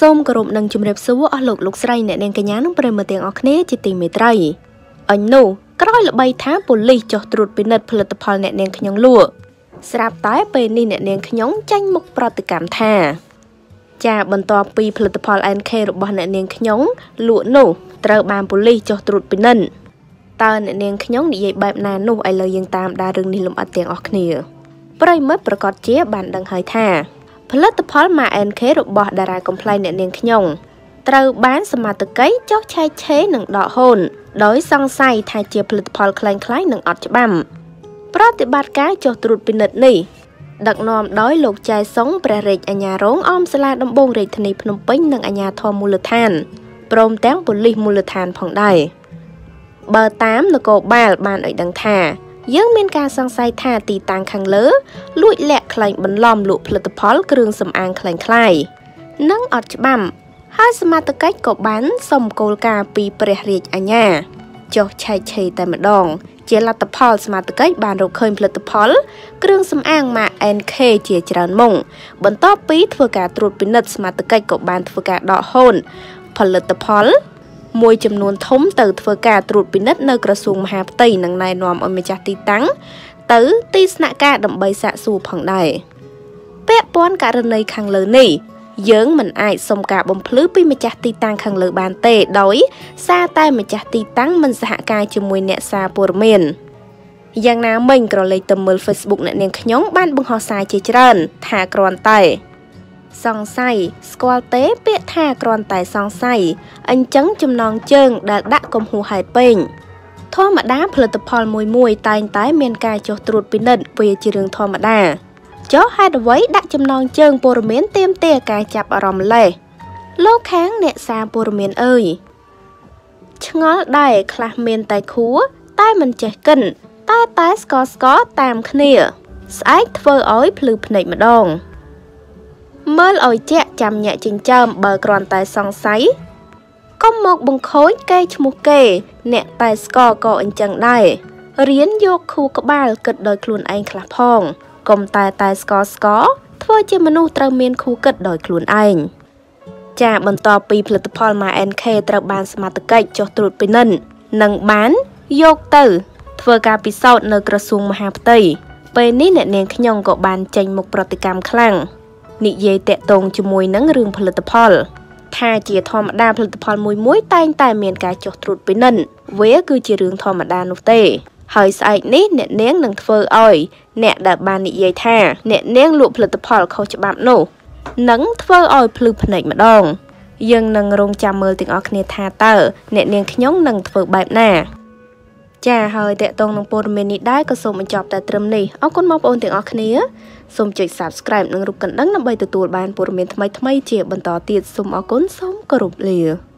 សូមគោរពនឹងជំរាបសួរអស់លោកស្រីអ្នកនាងកញ្ញានិងប្រិយមិត្តទាំងអស់គ្នាជាទីមេត្រីអញនោះក្រោយល្បីថាប៉ូលីសចុះត្រួតពិនិត្យផលិតផលអ្នកនាងខ្ញុំលក់ស្រាប់តែពេលនេះអ្នកនាងខ្ញុំចាញ់មុខប្រតិកម្មថាចាបន្ទាប់ពីផលិតផល NK របស់អ្នកនាងខ្ញុំលក់នោះត្រូវបានប៉ូលីសចុះត្រួតពិនិត្យតើអ្នកនាងខ្ញុំនិយាយបែបណានោះឥឡូវយើងតាមដានរឿងនេះលម្អិតទាំងអស់គ្នាប្រិយមិត្តប្រកាសជាបានដឹងហើយថាផលិតផលម៉ា NK របស់តារាកំប្លែងអ្នកនាងខ្ញុំត្រូវបានសមត្ថកិច្ចចុះឆែកឆេរនិងដកហូនដោយសង្ស័យថាជាផលិតផលคล้ายៗនឹងអត់ច្បាប់ប្រតិបត្តិការចុះត្រួតពិនិត្យនេះដឹកនាំដោយលោកចែសុងព្រះរាជអាជ្ញារងអមសាលាដំបងរាជធានីភ្នំពេញនិងអាជ្ញាធរមូលដ្ឋានព្រមទាំងប៉ូលីសមូលដ្ឋានផងដែរបើតាមនគរបាលបានឲ្យដឹងថាយើងមានការសង្ស័យថាទីតាំងខាងលើលួចលាក់ក្លែងបន្លំលក់ផលិតផលគ្រឿងសម្អាងคล้ายៗនិងអត់ច្បាប់ហើយសមត្ថកិច្ចក៏បានសុំគោលការណ៍ពីព្រះរាជអាជ្ញាចុះឆែកឆេរតែម្ដងជាលទ្ធផលសមត្ថកិច្ចបានរកឃើញផលិតផលគ្រឿងសម្អាងម៉ា NK ជាច្រើនមុខបន្ទាប់ពីធ្វើការត្រួតពិនិត្យសមត្ថកិច្ចក៏បានធ្វើការដកហូនផលិតផលមួយចំនួនធំទៅធ្វើការត្រួតពិនិត្យនៅក្រសួងមហាផ្ទៃនិងណែនាំឲ្យម្ចាស់ទីតាំងទៅទីស្នាក់ការដើម្បីសាកសួរផងដែរពាក់ព័ន្ធករណីខាងលើនេះយើងមិនអាចសុំការបំភ្លឺពីម្ចាស់ទីតាំងខាងលើបានទេដោយសារតែម្ចាស់ទីតាំងមិនសហការជាមួយអ្នកសារព័ត៌មានយ៉ាងណាមិញក្រឡេកទៅមើល Facebook អ្នកនាងខ្ញុំបានបង្ហោះសារជាច្រើនថាគ្រាន់តែសង្ស័យស្គាល់ទេពាក្យថាគ្រាន់តែសង្ស័យអញ្ចឹងចំណងជើងដែលដាក់កំហួសហេតុពេកធម្មតាផលិតផលមួយតែងតែមានការចុះត្រួតពិនិត្យវាជារឿងធម្មតាចុះហេតុអ្វីដាក់ចំណងជើងព័ត៌មានទាមទារការចាប់អារម្មណ៍លេះលោកខាងអ្នកសារព័ត៌មានអើយឆ្ងល់ដែរខ្លះមានតែខួរតែមិនចេះកិនតែស្កតាមគ្នាស្អែកធ្វើឲ្យភ្លឺភ្នែកម្ដងមើលឲ្យជាក់ចាំញាក់ចិញ្ចើមបើគ្រាន់តែសង្ស័យកុំមកបង្ខូចគេឈ្មោះគេអ្នកតែស្ក៏អញ្ចឹងដែររៀនយកខួរក្បាលគិតដោយខ្លួនឯងខ្លះផងកុំតែស្កធ្វើជាមនុស្សត្រូវមានខួរគិតដោយខ្លួនឯងចាបន្ទាប់ពីផលិតផលម៉ា NK ត្រូវបានសមត្ថកិច្ចចុះត្រួតពិនិត្យនិងបានយកទៅធ្វើការពិសោធន៍នៅក្រសួងមហាផ្ទៃពេលនេះអ្នកនាងខ្ញុំក៏បានចេញមុខប្រតិកម្មខ្លាំងនិយាយតាក់ទងជាមួយនឹងរឿងផលិតផលថាជាធម្មតាផលិតផលមួយតែងតែមានការចុះត្រួតពិនិត្យវាគឺជារឿងធម្មតានោះទេហើយស្អែកនេះអ្នកនាងនឹងធ្វើឲ្យអ្នកដែលបាននិយាយថាអ្នកនាងលក់ផលិតផលខុសច្បាប់នោះនឹងធ្វើឲ្យភ្លឺភ្នែកម្ដងយើងនឹងរងចាំមើលទាំងអស់គ្នាថាតើអ្នកនាងខ្ញុំនឹងធ្វើបែបណាចាហើយតាក់ទងនឹងព័ត៌មាននេះដែរក៏សូមបញ្ចប់តែត្រឹមនេះអរគុណបងប្អូនទាំងអស់គ្នាសូមចុច Subscribe និងរូបកណ្ដឹងដើម្បីទទួលបានព័ត៌មានថ្មីៗជាបន្តទៀតសូមអរគុណសូមគោរពលា